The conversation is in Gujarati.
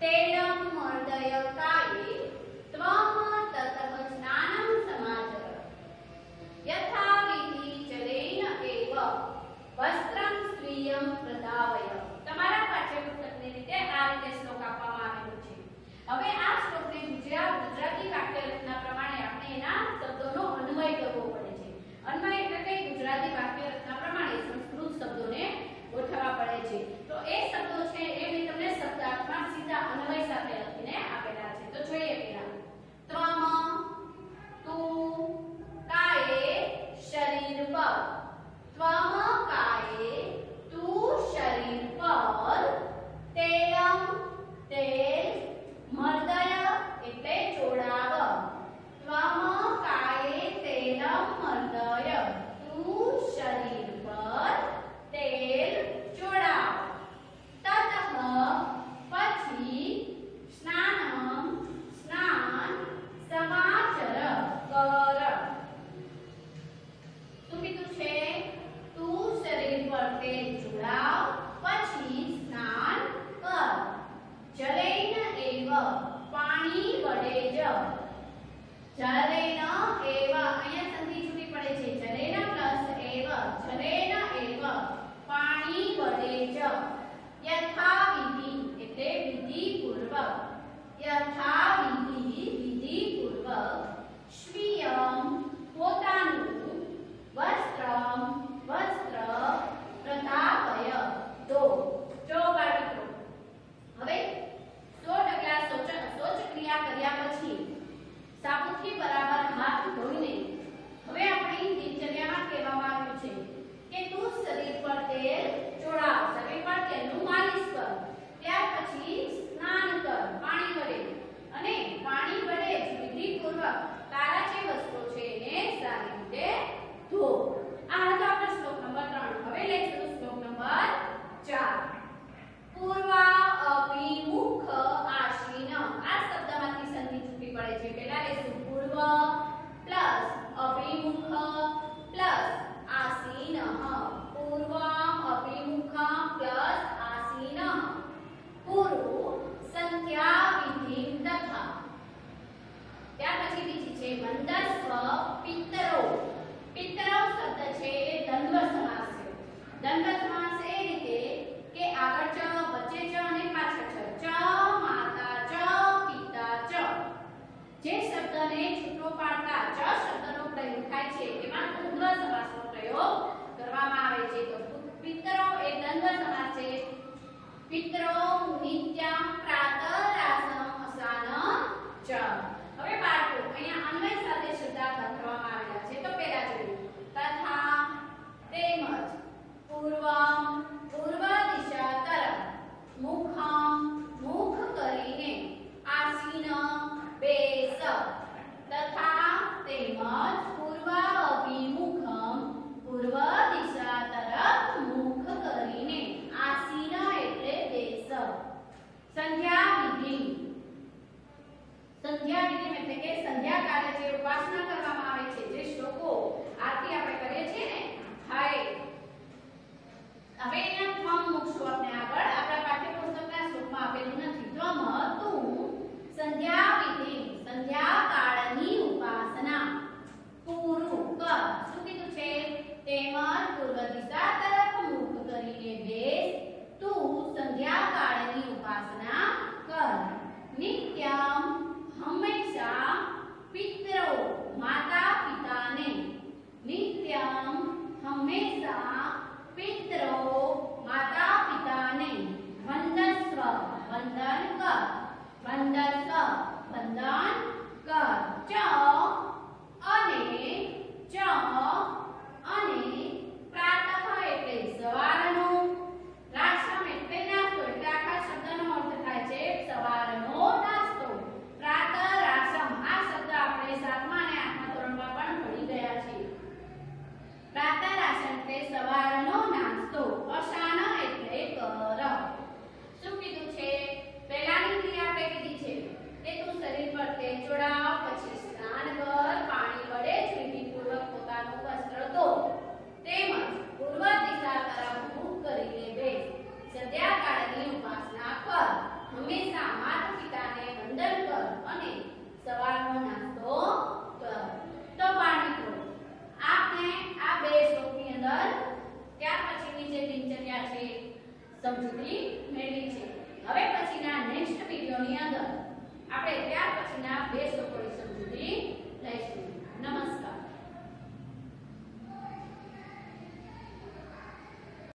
તેલમ મર્દય કાયે ત્વમ તતઃ સ્નાનમ સમાચર યથા વિધિ ચરેન એવ વસ્ત્રમ સ્વીયમ પ્રધાવય. તમારા પાઠ્યપુસ્તકની રીતે આ રીતે શ્લોક આપવામાં આવેલો છે. હવે આ શ્લોકને ગુજરાતી વાક્ય રચના પ્રમાણે આપણે એના શબ્દોનો અન્વય કરવો પડે છે. અન્વય એટલે કે ગુજરાતી વાક્ય રચના પ્રમાણે સંસ્કૃત શબ્દોને ગોઠવવા પડે છે. તો એ શબ્દો છે એ મેં તમને શબ્દાર્થમાં સીધા અન્વય સાથે લખીને આપેલા છે. તો જોઈએ પહેલા ત્વમ તું કાયે શરીર પર. ત્વમ કાયે તું શરીર પર તેલમ તેલ મર્દય એટલે ચોડાવ. ત્વમ કાયે તેલમ મર્દય તું શરીર પર તેલ ચોડાવ. તતઃ પછી સ્નાનમ સ્નાન સમાચર કર. શું કીધું છે? તું શરીર પર તેલ ચોડાવ પછી સ્નાન કર. જલેન એવ પાણી વડે જ. જલેન એવ અહીંયા સંધિ છૂટી પડે છે. જલેન પ્લસ એવ જલેન એવ પાણી વડે જ. યથા વિધિ એટલે વિધિ પૂર્વક. યથા વિધિ વિધિ પૂર્વક. સ્વીયમ પોતાનું. વસ્ત્રમ વસ્ત્ર પ્રતાપય ધો. જો બાળકો હવે 100 ડગલા શૌચ ક્રિયા કર્યા પછી સાબુથી બરાબર હાથ ધોઈને હવે આપણી દિનચર્યામાં કહેવામાં આવ્યું છે કે તું શરીર પર તેલ ચોડાવ. શરીર પર તેલનું માલિશ કર. ત્યાર પછી સ્નાન કર પાણી વડે અને પાણી વડે વિધિપૂર્વક તારા જે વસ્ત્રો છે એને સારી રીતે ધો. આ હતો આપણો શ્લોક નંબર 3. હવે લેશું શ્લોક નંબર 4. પૂર્વા અભિમુખ આસીન. આ શબ્દમાંથી સંધિ છૂટી પડે છે. પહેલા લેશું પૂર્વ પ્લસ અભિમુખ પ્લસ આસીન. પૂર્વમ અભિમુખમ પ્લસ આસીન. પૂર્વ સંધ્યા વિધિ તથા. ત્યાર પછી બીજી છે મંદસ્વ પિતરો. પિતરો શબ્દ છે એ દ્વંદ્વ સમાસ છે. દ્વંદ્વ સમાસ એ રીતે કે આગળ ચ વચ્ચે ચ અને પાછળ ચ. ચ માતા ચ પિતા ચ. જે શબ્દને છૂટો પાડતા ચ શબ્દનો પ્રયોગ થાય છે એમાં દ્વંદ્વ સમાસનો પ્રયોગ કરવામાં આવે છે. તો પિતરો એ દ્વંદ્વ સમાસ છે. પિતરો નિત્યમ પ્રાતરાસમ અસાન ચ. હવે બાળકો અહીંયા અન્વય સાથે શબ્દાર્થ લખવામાં આવેલા છે. તો પહેલા જોઈએ તથા તેમજ પૂર્વમ પૂર્વ દિશા તરફ. મુખમ મુખ કરીને. આસીન બેસ. તથા તેમજ પૂર્વ અભિમુખમ પૂર્વ દિશા તરફ મુખ કરીને. આસીન એટલે બેસ. સંધ્યા વિધિ. સંધ્યા સમજૂતી મેળવી છે. હવે પછીના નેક્સ્ટ વિડિયોની અંદર આપણે ત્યાર પછીના બે સ્ટોક